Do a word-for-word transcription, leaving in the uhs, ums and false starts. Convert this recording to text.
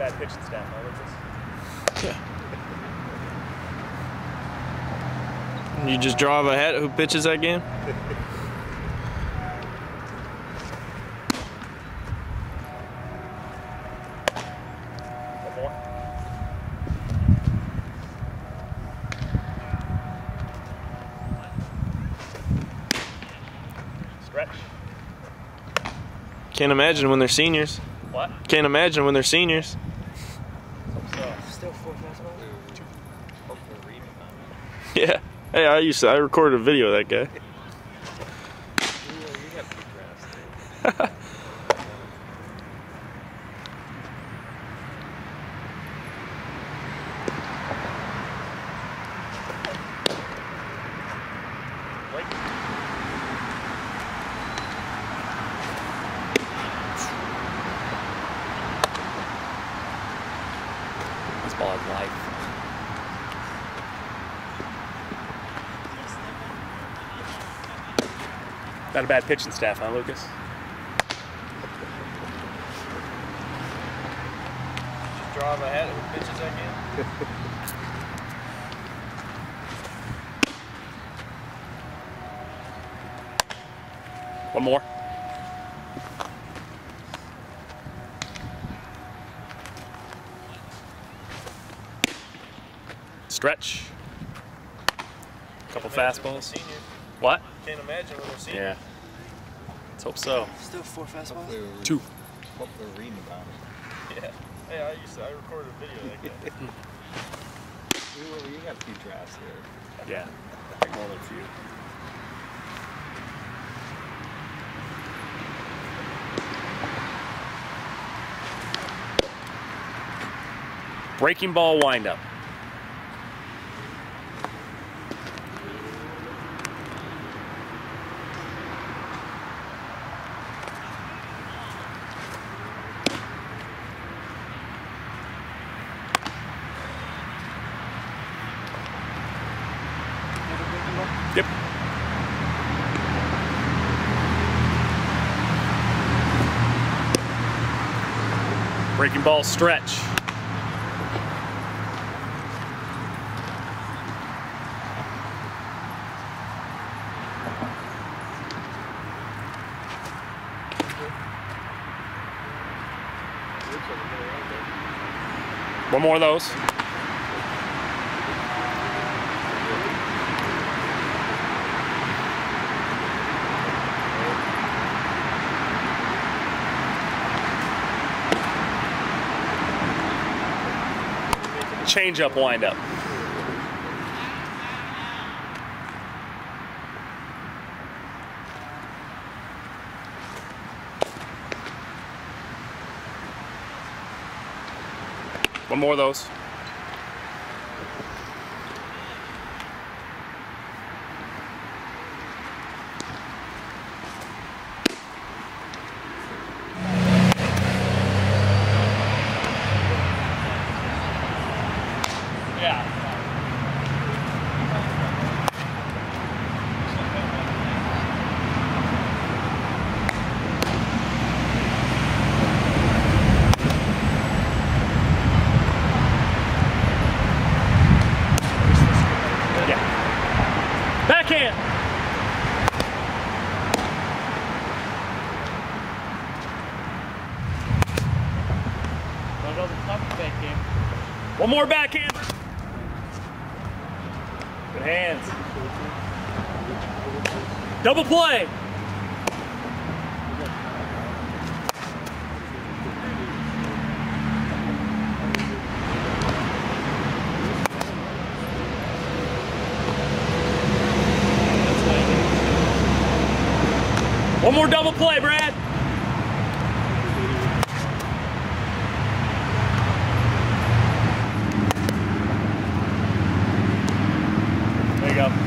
bad pitching staff, huh, Lucas? Yeah. You just draw a hat who pitches that game? One more. Stretch. Can't imagine when they're seniors. What? Can't imagine when they're seniors. So, Still four fastballs? Yeah. Hey, I used to, I recorded a video of that guy. this ball has life. Not a bad pitching staff, huh, Lucas? Just draw a hat who pitches that game? One more. Stretch. Couple fastballs. What? Can't imagine when they're seniors. Yeah. Let's hope so. Still four fastballs? Two. What they're reading about it. Yeah. Hey, I used to, I recorded a video of that guy. You, you got a few drafts here. Yeah. More than a few. Breaking ball windup. Yep. Breaking ball stretch. One more of those. Change up windup. One more of those. Yeah. Yeah. Backhand. One more backhand. Good hands. Double play. One more double play, Brad. There you go.